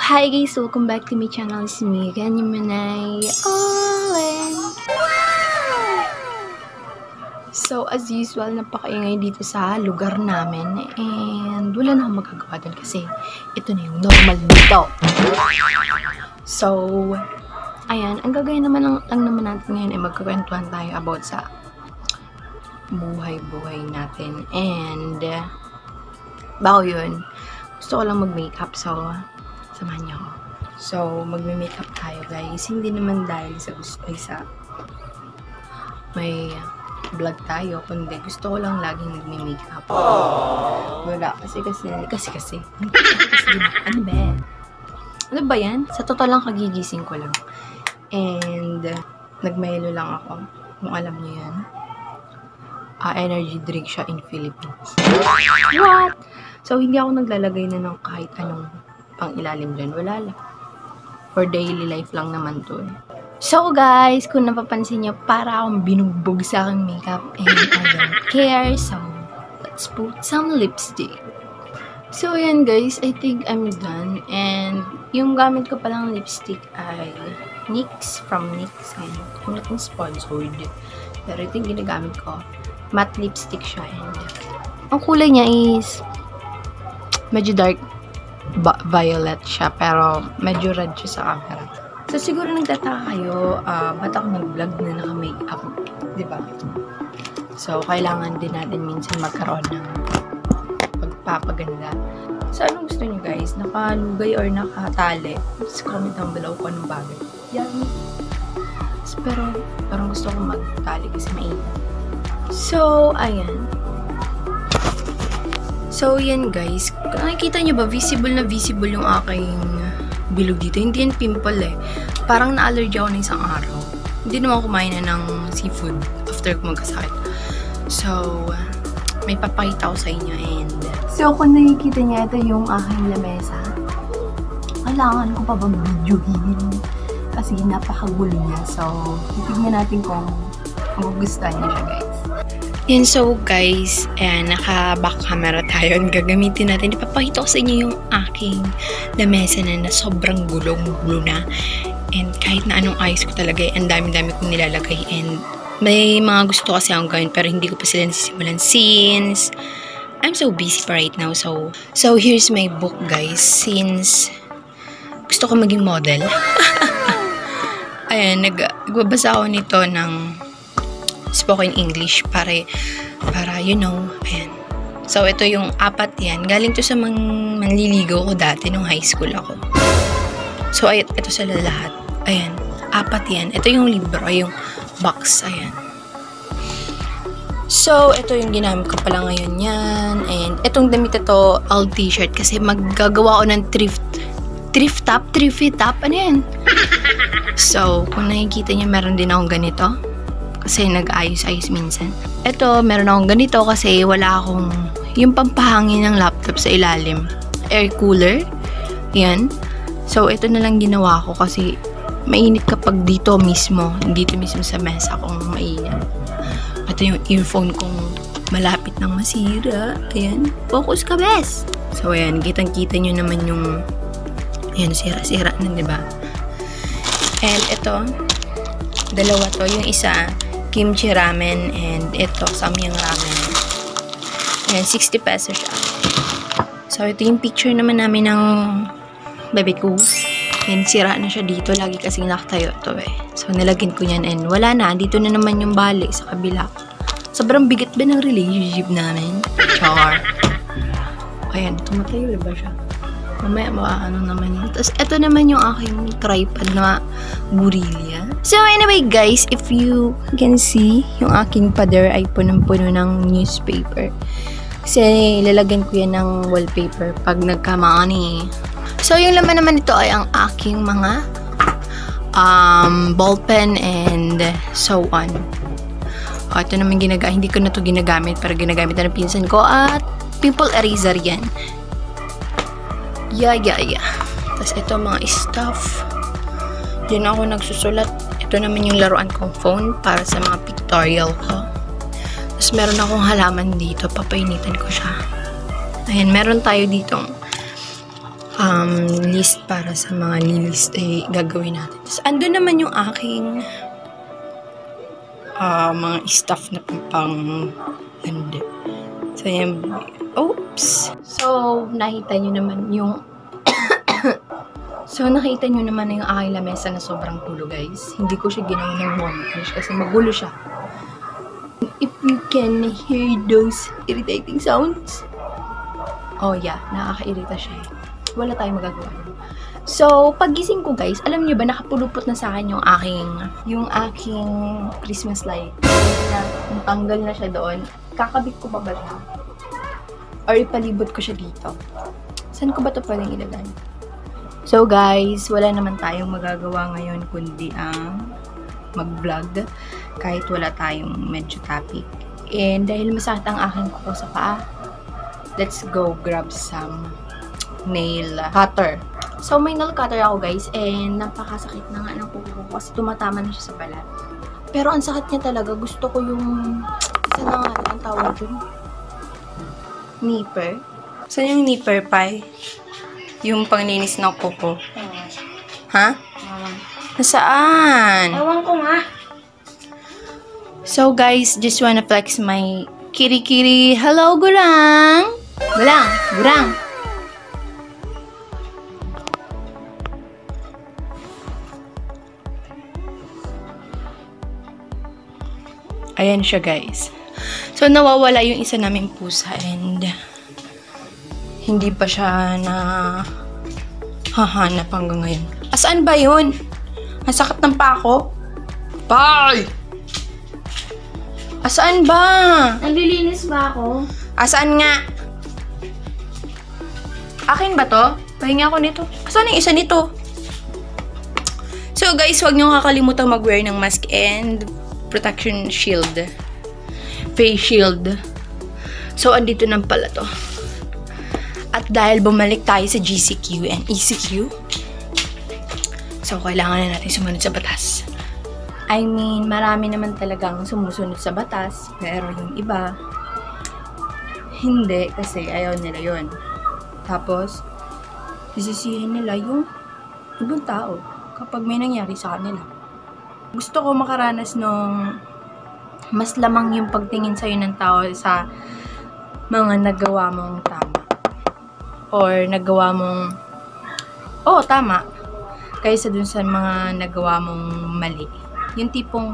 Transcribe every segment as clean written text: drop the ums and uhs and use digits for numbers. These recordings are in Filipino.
Hi guys! Welcome back to my channel. It's me again, yung Manay Owen. So, as usual, napakaingay dito sa lugar namin. And wala na akong magagawa dun kasi ito na yung normal dito. So, ayan. Ang gagawin naman lang naman natin ngayon ay magkakwentuhan tayo about sa buhay-buhay natin. And, bago yun, gusto ko lang mag-makeup. So, samahan niyo ako. So, magme-makeup tayo guys. Hindi naman dahil sa gusto ay sa may vlog tayo, kundi gusto ko lang laging magme-makeup. Wala. Kasi. Ano ba? Ano ba yan? Sa totoo lang kagigising ko lang. And, nagmayelo lang ako. Kung alam niyo yan. Energy drink siya in Philippines. What? So, hindi ako naglalagay na ng kahit anong pang ilalim dyan. Wala lang. For daily life lang naman to. So guys, kung napapansin nyo, para akong binugbog sa aking makeup and I don't care. So, let's put some lipstick. So yan guys, I think I'm done. And yung gamit ko palang lipstick ay NYX from NYX. Ayan, kung natin sponsored. Pero ito yung ginagamit ko. Matte lipstick siya. And ang kulay niya is medyo dark violet siya, pero medyo red siya sa camera. So, siguro nagtataka kayo, ba't ako nag-vlog na naka-makeup? Diba? So, kailangan din natin minsan magkaroon ng pagpapaganda. So, anong gusto nyo guys? Nakalugay or nakatali? Just comment down below kung anong bagay. Yan. Pero, parang gusto ko magtali kasi mainit. So, ayan. So, yan guys. Nakikita nyo ba, visible na visible yung aking bilog dito. Hindi yan pimple eh. Parang na-allergy ako ng isang araw. Hindi naman kumain na ng seafood after ko magkasakit. So, may papakita ko sa inyo and so, kung nakikita niya, ito yung aking lamesa. Kailangan ko pa bang videohin? Kasi napakagulo niya. So, titignan natin kung magugustuhan niya siya guys. Yan, so guys, naka-back camera tayo. Gagamitin natin. Ipapakita ko sa inyo yung aking lamesa na sobrang gulong-gulo na. And kahit na anong ayos ko talaga, ang dami-dami kong nilalagay. And may mga gusto kasi akong gawin, pero hindi ko pa sila nasisimulan since I'm so busy right now. So here's my book guys. Since gusto ko maging model. Ayan, nagbabasa ako nito ng spoken English para you know, ayan. So, ito yung 4 yan. Galing to sa manliligaw ko dati nung high school ako. So, ito sa lahat. Ayan, 4 yan. Ito yung libro, yung box, ayan. So, ito yung ginamit ko pala ngayon yan. And, itong damit ito, all t-shirt. Kasi maggagawa ko ng thrift top, ano yan? So, kung nakikita niyo, meron din akong ganito. Kasi nag-ayos-ayos minsan. Ito, meron akong ganito kasi wala akong yung pampahangin ng laptop sa ilalim. Air cooler. Yan. So, ito na lang ginawa ko kasi mainit kapag dito mismo sa mesa kung mainit. Ito yung earphone kong malapit nang masira. Ayan. Focus ka, bes! So, ayan. Kitang-kita nyo naman yung ayan, sira-sira na, diba? And ito, dalawa to. Yung isa, kimchi ramen, and ito, samyang ramen. Ayan, 60 pesos siya. So, ito yung picture naman namin ng bebe ko. And sira na siya dito. Lagi kasing nakatayo ito eh. So, nilagyan ko yan and wala na. Dito na naman yung bali sa kabila. Sobrang bigat ba ng relationship namin? Char. Ayan, tumatayo ba siya? Mamaya ano naman yun. Tapos, ito naman yung aking tripod na burilya. So, anyway guys, if you can see, yung aking pader ay punong-puno ng newspaper. Kasi, lalagyan ko yan ng wallpaper pag nagkamani. So, yung laman naman ito ay ang aking mga ballpen and so on. Ito naman hindi ko na ito ginagamit, pero ginagamit na ng pinsan ko at pimple eraser yan. Yeah. Tapos ito mga stuff. Diyan ako nagsusulat. Ito naman yung laruan kong phone para sa mga pictorial ko. Tapos meron akong halaman dito. Papainitan ko siya. Ayan, meron tayo ditong list para sa mga list gagawin natin. Tapos, andun naman yung aking mga stuff na pang handa. So, yan. Oops! So, nakita nyo naman yung nakita nyo naman yung aking lamesa na sobrang gulo, guys. Hindi ko siya ginawa ng montage kasi magulo siya. If you can hear those irritating sounds. Oh yeah, nakaka-irita siya. Wala tayong magagawa. So, pagising ko, guys, alam niyo ba, nakapulupot na sa akin yung aking Christmas light. Tanggal na siya doon. Kakabit ko pa ba siya? Or ipalibot ko siya dito? Saan ko ba ito pwedeng ilagay? So, guys, wala naman tayong magagawa ngayon kundi ang mag-vlog kahit wala tayong medyo topic. And dahil masakit ang aking kuko sa paa, let's go grab some nail cutter. So, may nail cutter ako, guys, and napakasakit na nga ng kuko ko kasi tumatama na siya sa balat. Pero ang sakit niya talaga. Gusto ko yung isa na nga ang tawag dun. Nipper. Saan yung nipper pie? Yung panglinis ng kuko. Ha? Nasaan? Ewan ko nga. So, guys, just wanna flex my kiri-kiri. Hello, Gurang! Gurang! Ayan siya, guys. So, nawawala yung isa naming pusa and hindi pa siya na hahanap hanggang ngayon. Asaan ba yun? Ang sakit ng pako? Bye! Asaan ba? Naglilinis ba ako? Asaan nga? Akin ba to? Pahinga ako nito. Asaan yung isa nito? So, guys, huwag niyo kakalimutan mag-wear ng mask and protection shield. Face shield. So, andito na pala to. At dahil bumalik tayo sa GCQ and ECQ, so, kailangan na natin sumunod sa batas. I mean, marami naman talagang sumusunod sa batas, pero yung iba, hindi, kasi ayaw nila yun. Tapos, sisisihin nila yung ibang tao kapag may nangyari sa kanila. Gusto ko makaranas nung mas lamang yung pagtingin sa'yo ng tao sa mga nagawa mong tama. Or nagawa mong, tama. Kaysa dun sa mga nagawa mong mali. Yung tipong,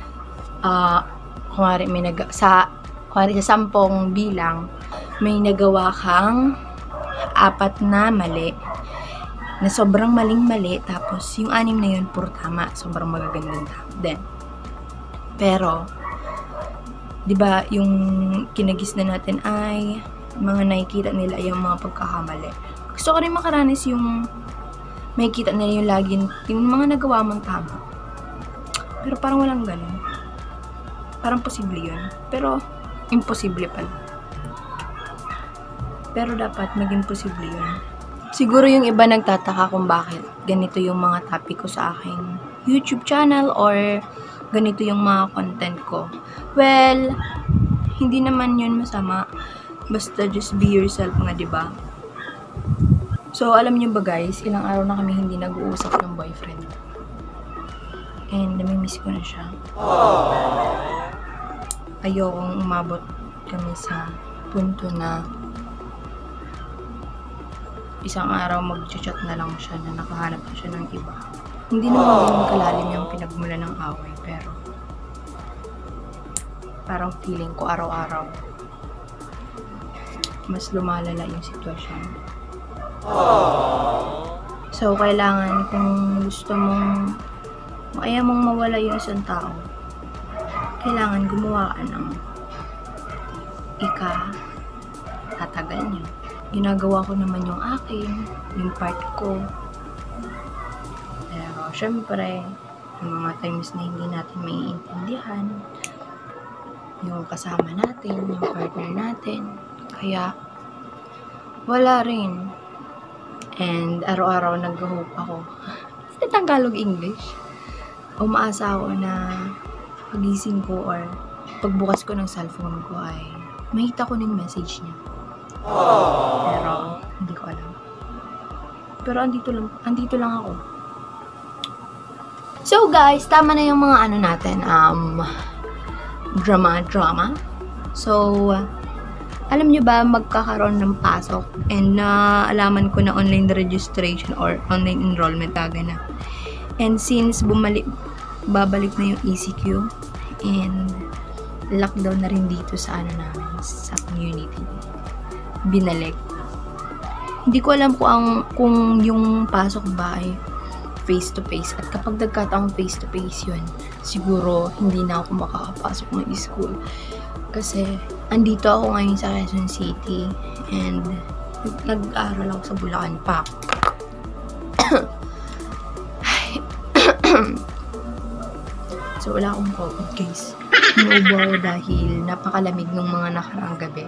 kunwari sa 10 bilang, may nagawa kang 4 na mali, na sobrang maling-mali, tapos yung 6 na yun, puro tama. Sobrang magagandang din. Pero, di ba yung kinagis na natin ay mga nakikita nila yung mga pagkakamali. Gusto ko rin makaranas yung makikita nila yung lagi yung mga nagawa mong tama. Pero parang walang ganun. Parang posible yun. Pero, imposible pala. Pero dapat maging posible yun. Siguro yung iba nagtataka kung bakit ganito yung mga topic ko sa aking YouTube channel or ganito yung mga content ko. Well, hindi naman yun masama. Basta just be yourself nga, diba? So, alam niyo ba guys, ilang araw na kami hindi nag-uusap ng boyfriend. And namimiss ko na siya. Ayokong umabot kami sa punto na isang araw mag-chat na lang siya na nakahanap na siya ng iba. Hindi naman ganun kalalim yung pinagmula ng away, pero parang feeling ko araw-araw mas lumalala yung sitwasyon. So, kailangan kung gusto mong ayaw mong mawala yung isang tao, kailangan gumawa ka ng tatagal niya. Ginagawa ko naman yung akin, yung part ko. Pero, syempre, yung mga times na hindi natin maiintindihan, yung kasama natin, yung partner natin. Kaya, wala rin. And, araw-araw nag-hope ako. Sa Tagalog-English. Umaasa ako na pagising ko or pagbukas ko ng cellphone ko ay makita ko ng message niya. Pero, hindi ko alam. Pero andito lang ako. So guys, tama na yung mga ano natin, drama. So, alam nyo ba, magkakaroon ng pasok and alaman ko na online registration or online enrollment na. And since babalik na yung ECQ and lockdown na rin dito sa ano namin, sa community. Binalik. Hindi ko alam kung yung pasok ba ay face-to-face. At kapag nagkataong face-to-face yun, siguro hindi na ako makakapasok ng school. Kasi andito ako ngayon sa Quezon City and nag-aaral ako sa Bulacan pa. So wala akong COVID, guys. Inuubo dahil napakalamig ng mga nakaraang gabi.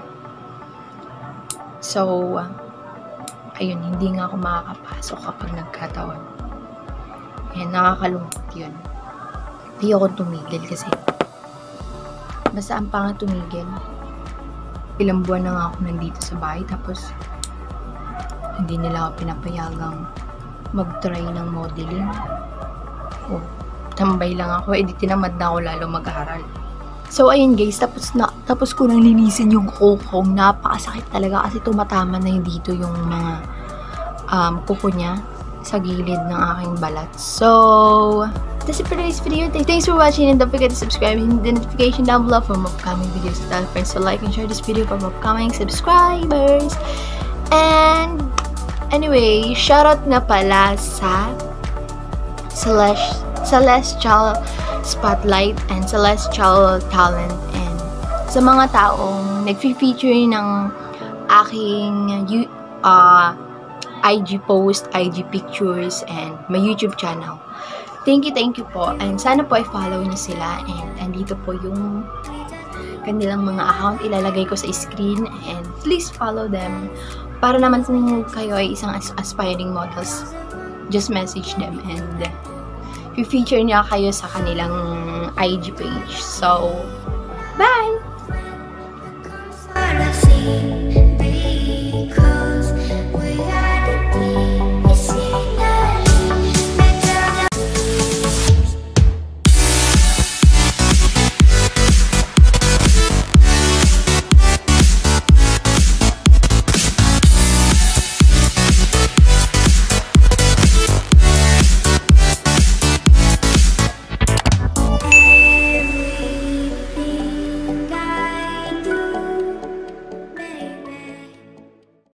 So, ayun, hindi nga ako makakapasok kapag nagkataon. And nakakalungkot yun. Hindi ako tumigil kasi basta ang pangat tumigil. Ilang buwan na nga ako nandito sa bahay tapos hindi nila ako pinapayagang mag-try ng modeling. O, tambay lang ako. Eh, di tinamad na ako lalo mag-aaral. So, ayun guys, tapos ko nang linisin yung kuko. Napakasakit talaga kasi tumatama na dito yung mga kuko niya sa gilid ng aking balat. So, that's it for today's video. Thanks for watching and don't forget to subscribe and hit the notification down below for more upcoming videos. Tell friends to like and share this video for more upcoming subscribers. And anyway, shoutout nga pala sa Celestial Spotlight and Celestial Talent and sa mga taong nag-feature ng aking IG post, IG pictures, and my YouTube channel. Thank you po. And sana po i-follow niyo sila. And andito po yung kanilang mga account. Ilalagay ko sa screen. And please follow them. Para naman kung kayo ay isang aspiring models, just message them. And i-feature niya kayo sa kanilang IG page. So, bye!